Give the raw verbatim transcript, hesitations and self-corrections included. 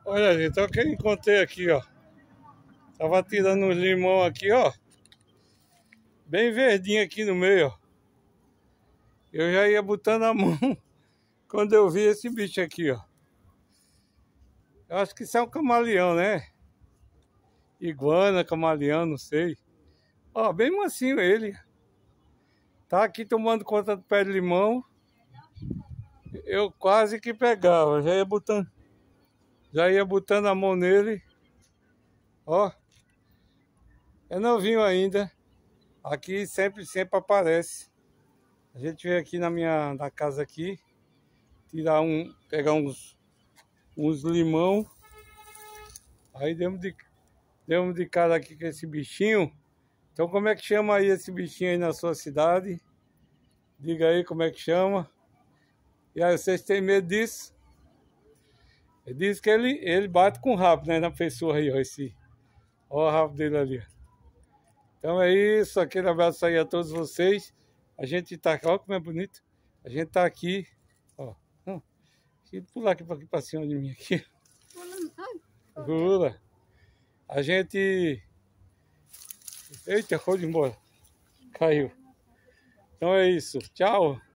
Olha, gente, olha o que eu encontrei aqui, ó. Tava tirando uns limão aqui, ó. Bem verdinho aqui no meio, ó. Eu já ia botando a mão quando eu vi esse bicho aqui, ó. Eu acho que isso é um camaleão, né? Iguana, camaleão, não sei. Ó, bem mansinho ele. Tá aqui tomando conta do pé de limão. Eu quase que pegava. Já ia botando, já ia botando a mão nele. Ó. É novinho ainda. Aqui sempre, sempre aparece. A gente veio aqui na minha na casa aqui, tirar um, pegar uns, uns limão. Aí demos de, demos de cara aqui com esse bichinho. Então como é que chama aí esse bichinho aí na sua cidade? Diga aí como é que chama. E aí, vocês têm medo disso? Ele diz que ele, ele bate com o rabo, né, na pessoa aí, ó, esse. Ó o rabo dele ali, ó. Então é isso, aquele abraço aí a todos vocês. A gente tá aqui, olha como é bonito. A gente tá aqui, ó. Não, deixa eu pular aqui para aqui pra cima de mim aqui. Pula. A gente... Eita, foi embora. Caiu. Então é isso. Tchau.